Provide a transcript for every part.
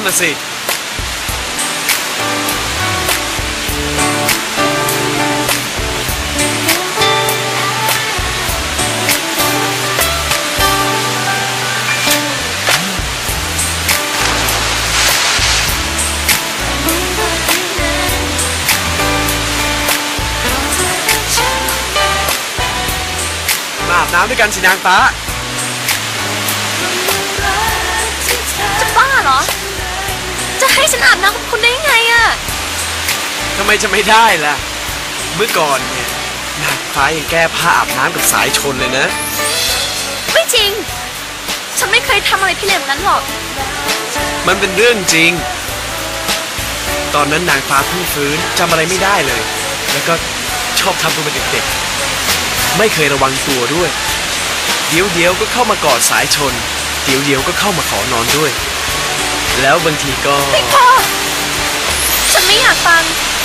น่ะสิมาอาบน้ำด้วยกันสินางฟ้าจะบ้าเหรอจะให้ฉันอาบน้ำกับคุณได้ยังไงอะทำไมจะไม่ได้ล่ะเมื่อก่อนเนี่ยนางฟ้ายังแก้ผ้าอาบน้ำกับสายชนเลยนะไม่จริงฉันไม่เคยทำอะไรพี่เลวนั้นหรอกมันเป็นเรื่องจริงตอนนั้นนางฟ้าเพิ่งฟื้นจำอะไรไม่ได้เลยแล้วก็ชอบทำตัวเป็นเด็กๆไม่เคยระวังตัวด้วยเดี๋ยวก็เข้ามากอดสายชนเดี๋ยวก็เข้ามาขอนอนด้วยแล้วบางทีก็ไม่พอฉันไม่อยากฟัง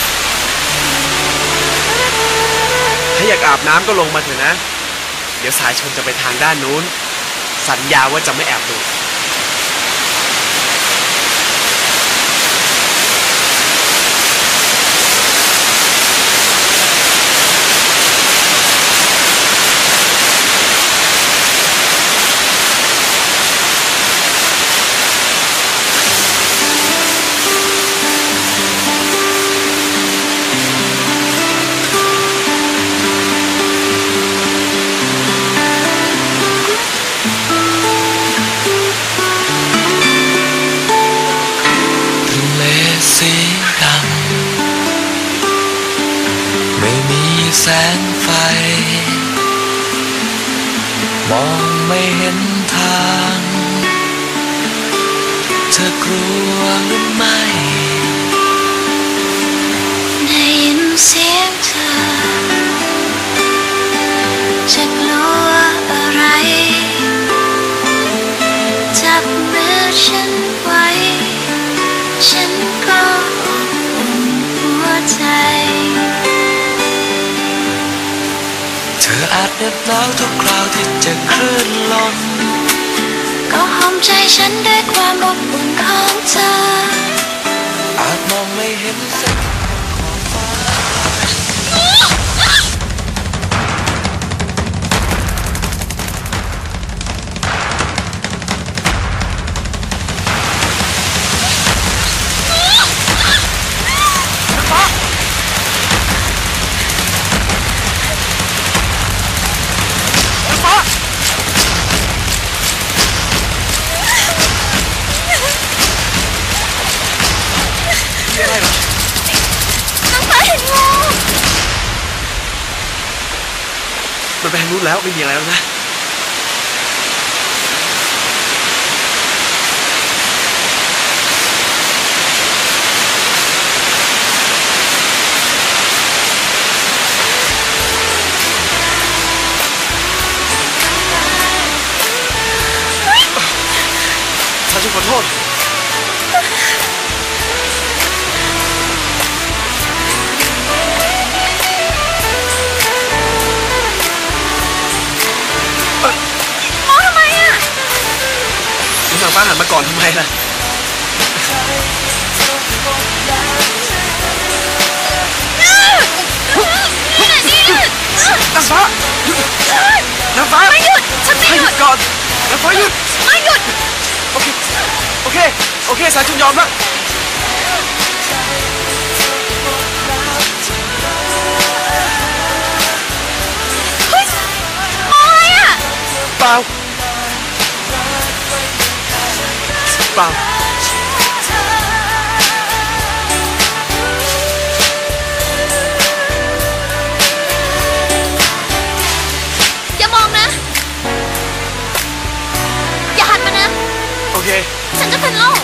ถ้าอยากอาบน้ำก็ลงมาเถอะนะเดี๋ยวสายชนจะไปทางด้านนู้นสัญญาว่าจะไม่แอบดูแสงไฟมองไม่เห็นทางเธอกลัวหรือไม่ได้ยินเสียงเธอจะกลัวอะไรจับมือฉันไว้ฉันก็อบอุ่นหัวใจเธออาจเหน็บหนาวทุกคราวที่เจอคลื่นลมก็ห้อมใจฉันด้วยความอบอุ่นของเธออาจมองไม่เห็นแสงของฟ้ามันไปทางนู้นแล้วไม่มีอะไรแล้วนะฉันขอโทษนางฟ้าหันมาก่อนทำไมล่ะนางฟ้านางฟ้าไม่หยุดฉันไม่หยุดก่อนนางฟ้าหยุดไม่หยุดโอเคสายชนยอมแล้วเฮ้ยมองอะไรอ่ะเปล่าอย่ามองนะอย่าหันมานะโอเคฉันจะเป็นโรค